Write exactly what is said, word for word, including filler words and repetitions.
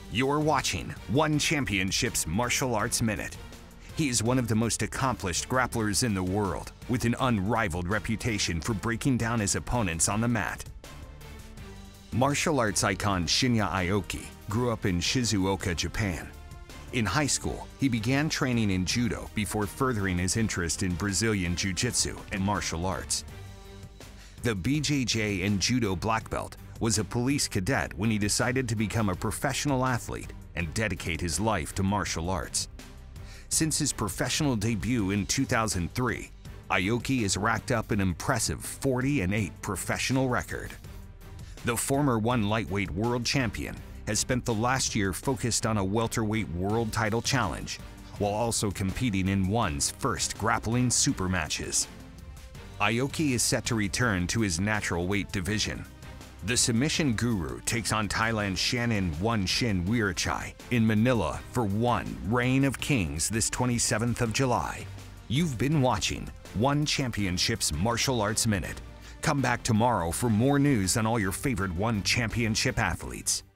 You're watching One Championship's Martial Arts Minute. He is one of the most accomplished grapplers in the world, with an unrivaled reputation for breaking down his opponents on the mat. Martial arts icon Shinya Aoki grew up in Shizuoka, Japan. In high school, he began training in judo before furthering his interest in Brazilian jiu-jitsu and martial arts. The B J J and judo black belt was a police cadet when he decided to become a professional athlete and dedicate his life to martial arts. Since his professional debut in two thousand three, Aoki has racked up an impressive forty and eight professional record. The former one lightweight world champion has spent the last year focused on a welterweight world title challenge, while also competing in one's first grappling super matches. Aoki is set to return to his natural weight division. The submission guru takes on Thailand's Shannon Wiratchai in Manila for one Reign of Kings this twenty-seventh of July. You've been watching One Championship's Martial Arts Minute. Come back tomorrow for more news on all your favorite One Championship athletes.